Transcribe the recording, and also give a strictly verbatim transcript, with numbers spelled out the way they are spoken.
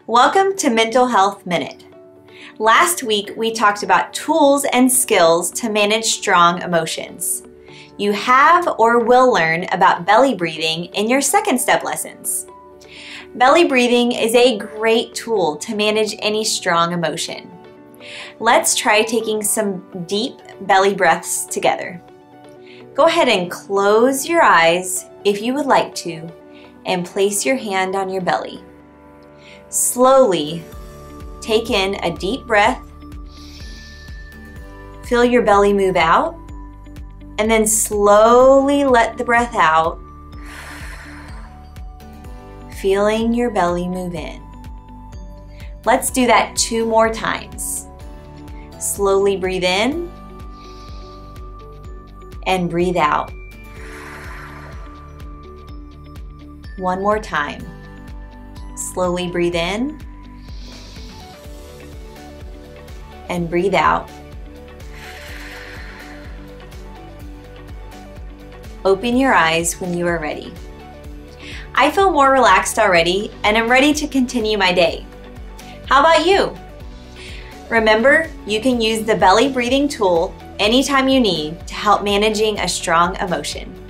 Welcome to Mental Health Minute. Last week, we talked about tools and skills to manage strong emotions. You have or will learn about belly breathing in your second step lessons. Belly breathing is a great tool to manage any strong emotion. Let's try taking some deep belly breaths together. Go ahead and close your eyes if you would like to, and place your hand on your belly. Slowly take in a deep breath, feel your belly move out, and then slowly let the breath out, feeling your belly move in. Let's do that two more times. Slowly breathe in and breathe out. One more time. Slowly breathe in and breathe out. Open your eyes when you are ready. I feel more relaxed already and I'm ready to continue my day. How about you? Remember, you can use the belly breathing tool anytime you need to help managing a strong emotion.